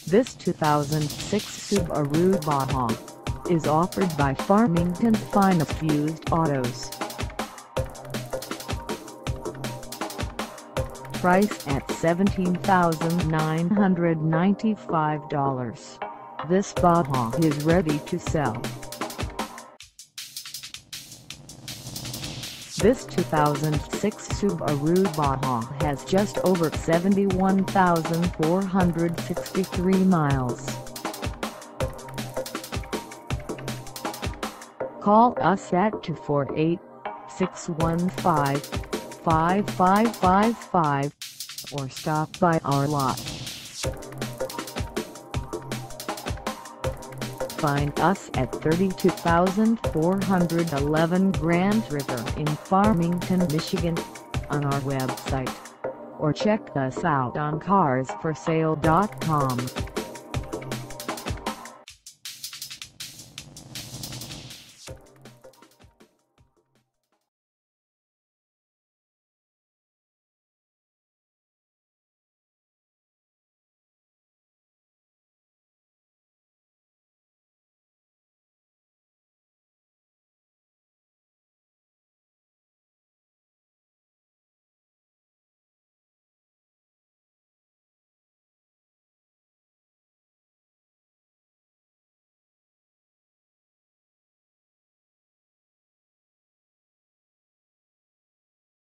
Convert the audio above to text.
This 2006 Subaru Baja is offered by Farmington's finest used autos. Priced at $17,995, this Baja is ready to sell. This 2006 Subaru Baja has just over 71,463 miles. Call us at 248-615-5555 or stop by our lot. Find us at 32,411 Grand River in Farmington, Michigan, on our website, or check us out on carsforsale.com.